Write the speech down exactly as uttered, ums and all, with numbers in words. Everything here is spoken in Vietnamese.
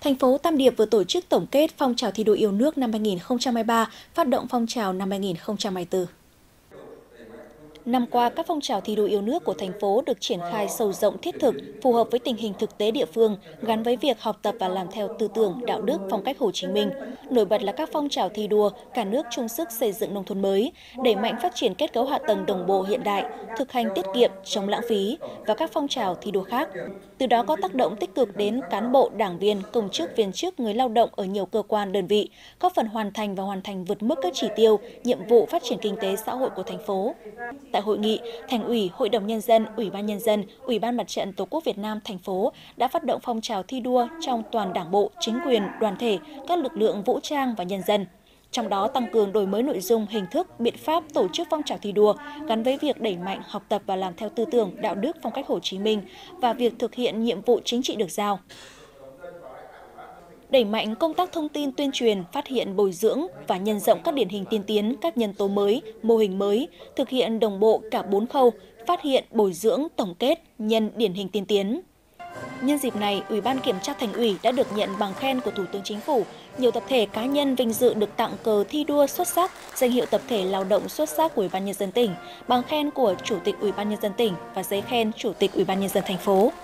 Thành phố Tam Điệp vừa tổ chức tổng kết phong trào thi đua yêu nước năm hai nghìn không trăm hai mươi ba, phát động phong trào năm hai nghìn không trăm hai mươi tư. Năm qua, các phong trào thi đua yêu nước của thành phố được triển khai sâu rộng thiết thực, phù hợp với tình hình thực tế địa phương, gắn với việc học tập và làm theo tư tưởng, đạo đức, phong cách Hồ Chí Minh. Nổi bật là các phong trào thi đua, cả nước chung sức xây dựng nông thôn mới, đẩy mạnh phát triển kết cấu hạ tầng đồng bộ hiện đại, thực hành tiết kiệm, chống lãng phí và các phong trào thi đua khác. Từ đó có tác động tích cực đến cán bộ, đảng viên, công chức, viên chức, người lao động ở nhiều cơ quan, đơn vị, góp phần hoàn thành và hoàn thành vượt mức các chỉ tiêu, nhiệm vụ phát triển kinh tế xã hội của thành phố. Tại hội nghị, Thành ủy, Hội đồng Nhân dân, Ủy ban Nhân dân, Ủy ban Mặt trận Tổ quốc Việt Nam thành phố đã phát động phong trào thi đua trong toàn Đảng bộ, chính quyền, đoàn thể, các lực lượng vũ trang và nhân dân. Trong đó tăng cường đổi mới nội dung, hình thức, biện pháp tổ chức phong trào thi đua gắn với việc đẩy mạnh học tập và làm theo tư tưởng, đạo đức, phong cách Hồ Chí Minh và việc thực hiện nhiệm vụ chính trị được giao. Đẩy mạnh công tác thông tin tuyên truyền, phát hiện bồi dưỡng và nhân rộng các điển hình tiên tiến, các nhân tố mới, mô hình mới, thực hiện đồng bộ cả bốn khâu, phát hiện, bồi dưỡng, tổng kết, nhân điển hình tiên tiến. Nhân dịp này, Ủy ban Kiểm tra Thành ủy đã được nhận bằng khen của Thủ tướng Chính phủ. Nhiều tập thể cá nhân vinh dự được tặng cờ thi đua xuất sắc, danh hiệu tập thể lao động xuất sắc của Ủy ban Nhân dân tỉnh, bằng khen của Chủ tịch Ủy ban Nhân dân tỉnh và giấy khen Chủ tịch Ủy ban Nhân dân thành phố.